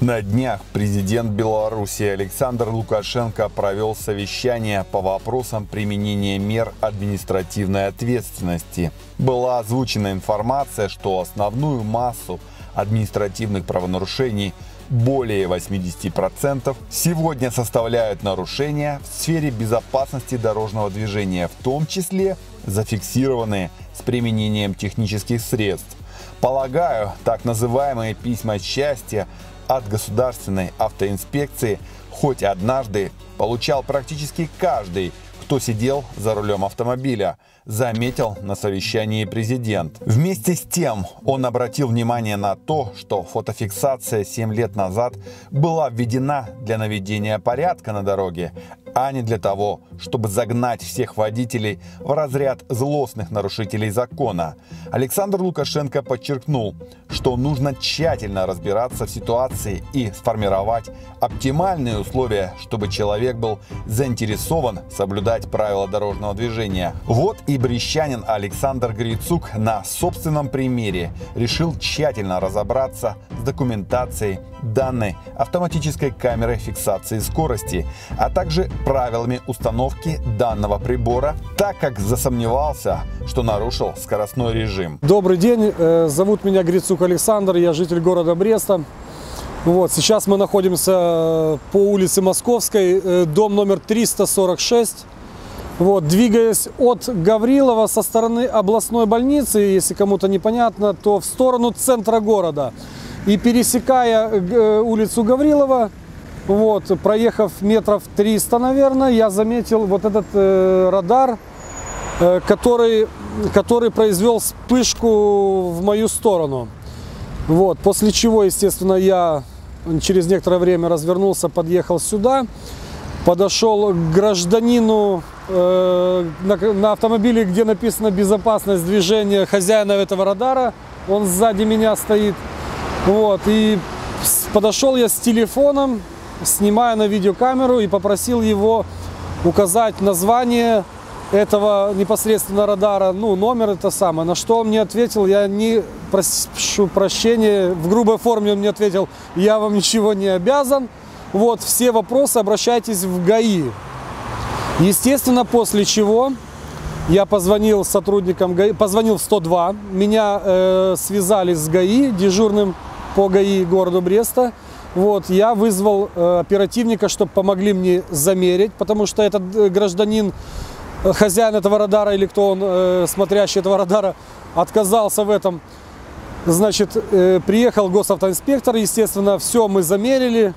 На днях президент Беларуси Александр Лукашенко провел совещание по вопросам применения мер административной ответственности. Была озвучена информация, что основную массу административных правонарушений, более 80%, сегодня составляют нарушения в сфере безопасности дорожного движения, в том числе зафиксированные с применением технических средств. Полагаю, так называемые письма счастья от государственной автоинспекции хоть однажды получал практически каждый, кто сидел за рулем автомобиля, заметил на совещании президент. Вместе с тем он обратил внимание на то, что фотофиксация 7 лет назад была введена для наведения порядка на дороге, а не для того, чтобы загнать всех водителей в разряд злостных нарушителей закона. Александр Лукашенко подчеркнул, что нужно тщательно разбираться в ситуации и сформировать оптимальные условия, чтобы человек был заинтересован соблюдать правила дорожного движения. Вот и брещанин Александр Грицук на собственном примере решил тщательно разобраться с документацией данной автоматической камерой фиксации скорости, а также правилами установки данного прибора, так как засомневался, что нарушил скоростной режим. Добрый день, зовут меня Грицук Александр, я житель города Бреста. Сейчас мы находимся по улице Московской, дом номер 346. Двигаясь от Гаврилова со стороны областной больницы, если кому-то непонятно, то в сторону центра города. И пересекая улицу Гаврилова, проехав метров 300, наверное, я заметил вот этот радар, который произвел вспышку в мою сторону. После чего, естественно, я через некоторое время развернулся, подъехал сюда, подошел к гражданину на автомобиле, где написано «Безопасность движения», хозяина этого радара. Он сзади меня стоит. И подошел я с телефоном, снимая на видеокамеру, и попросил его указать название этого непосредственно радара, номер это самое. На что он мне ответил: я не прошу прощения, в грубой форме он мне ответил: я вам ничего не обязан, все вопросы обращайтесь в ГАИ. Естественно, после чего я позвонил сотрудникам ГАИ, позвонил в 102, меня связали с ГАИ, дежурным по ГАИ города Бреста. Я вызвал оперативника, чтобы помогли мне замерить, потому что этот гражданин, хозяин этого радара, или кто он, смотрящий этого радара, отказался в этом. Приехал госавтоинспектор, естественно, все мы замерили,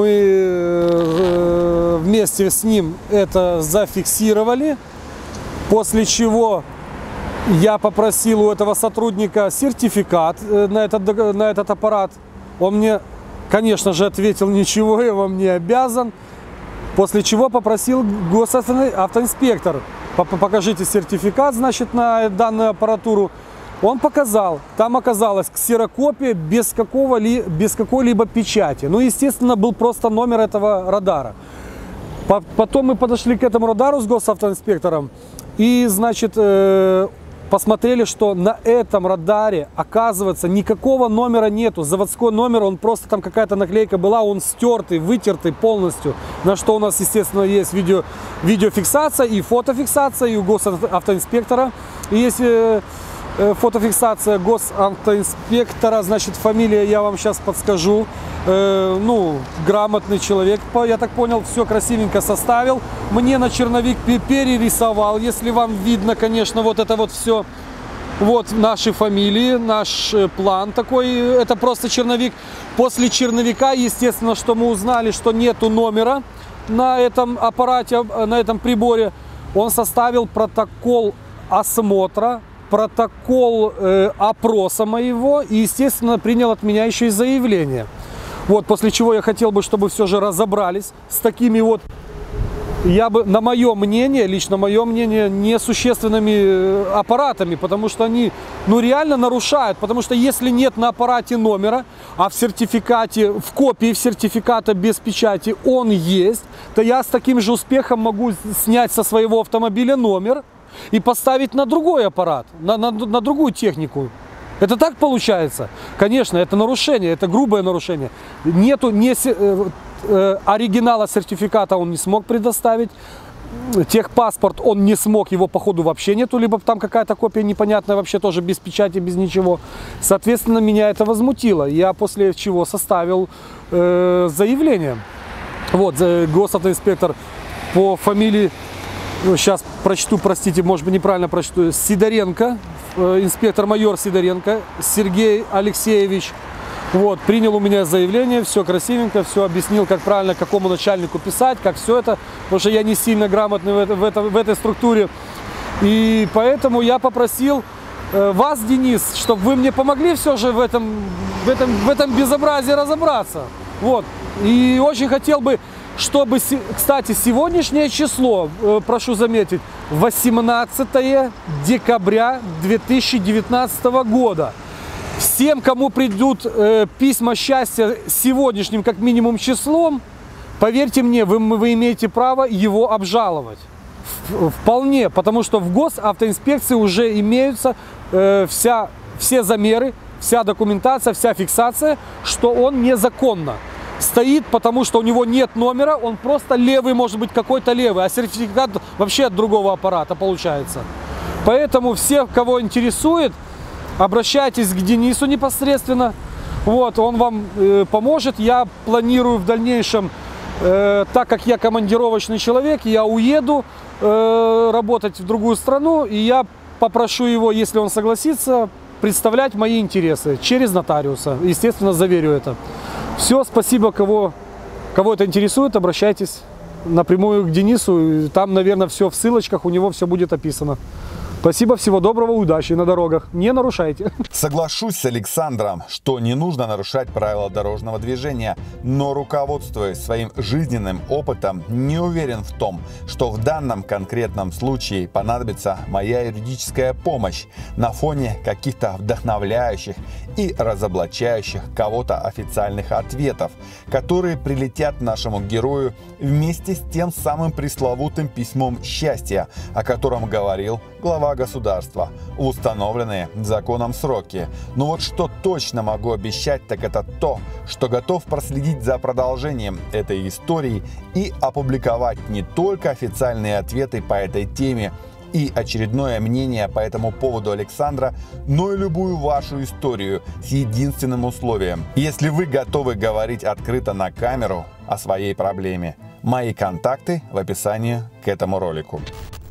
мы вместе с ним это зафиксировали, после чего я попросил у этого сотрудника сертификат на этот аппарат. Он мне, конечно же, ответил: ничего я вам не обязан. После чего попросил госавтоинспектор: покажите сертификат, на данную аппаратуру. Он показал. Там оказалась ксерокопия без какой-либо печати. Естественно, был просто номер этого радара. Потом мы подошли к этому радару с госавтоинспектором и, посмотрели, что на этом радаре, оказывается, никакого номера нету. Заводской номер, он просто, там какая-то наклейка была, он стертый, вытертый полностью. На что у нас, естественно, есть видеофиксация и фотофиксация, и у госавтоинспектора. И если фотофиксация госавтоинспектора, фамилия я вам сейчас подскажу. Грамотный человек, я так понял, все красивенько составил. Мне на черновик перерисовал, если вам видно, конечно, это все. Наши фамилии, наш план такой, это просто черновик. После черновика, естественно, что мы узнали, что нету номера на этом аппарате, на этом приборе. Он составил протокол осмотра, протокол опроса моего и, естественно, принял от меня еще и заявление. После чего я хотел бы, чтобы все же разобрались с такими на мое мнение, лично мое мнение, несущественными аппаратами, потому что они, реально нарушают. Потому что если нет на аппарате номера, а в сертификате, в копии сертификата без печати он есть, то я с таким же успехом могу снять со своего автомобиля номер и поставить на другой аппарат, на другую технику. Это так получается? Конечно, это нарушение, это грубое нарушение. Нету оригинала сертификата он не смог предоставить. Техпаспорт он не смог, его походу вообще нету, либо там какая-то копия непонятная, вообще тоже без печати, без ничего. Соответственно, меня это возмутило. Я после чего составил заявление. Вот, госавтоинспектор по фамилии, ну, сейчас прочту, простите, может быть неправильно прочту, Сидоренко, инспектор-майор Сидоренко Сергей Алексеевич. Вот, принял у меня заявление, все красивенько, все объяснил, как правильно, какому начальнику писать, как все это, потому что я не сильно грамотный в этой структуре. И поэтому я попросил вас, Денис, чтобы вы мне помогли все же в этом безобразии разобраться. Вот. И очень хотел бы, чтобы, кстати, сегодняшнее число, прошу заметить, 18 декабря 2019 года. Всем, кому придут письма счастья сегодняшним как минимум числом, поверьте мне, вы имеете право его обжаловать. Вполне, потому что в госавтоинспекции уже имеются все замеры, вся документация, вся фиксация, что он незаконно стоит, потому что у него нет номера, он просто левый, может быть какой-то левый, а сертификат вообще от другого аппарата получается. Поэтому всех, кого интересует, обращайтесь к Денису непосредственно, вот, он вам поможет. Я планирую в дальнейшем, так как я командировочный человек, я уеду работать в другую страну, и я попрошу его, если он согласится, представлять мои интересы через нотариуса. Естественно, заверю это. Все, спасибо, кого это интересует, обращайтесь напрямую к Денису, там, наверное, все в ссылочках, у него все будет описано. Спасибо, всего доброго, удачи на дорогах. Не нарушайте. Соглашусь с Александром, что не нужно нарушать правила дорожного движения, но, руководствуясь своим жизненным опытом, не уверен в том, что в данном конкретном случае понадобится моя юридическая помощь на фоне каких-то вдохновляющих и разоблачающих кого-то официальных ответов, которые прилетят нашему герою вместе с тем самым пресловутым письмом счастья, о котором говорил глава государства в установленные законом сроки. Но вот что точно могу обещать, так это то, что готов проследить за продолжением этой истории и опубликовать не только официальные ответы по этой теме и очередное мнение по этому поводу Александра, но и любую вашу историю с единственным условием: если вы готовы говорить открыто на камеру о своей проблеме. Мои контакты в описании к этому ролику.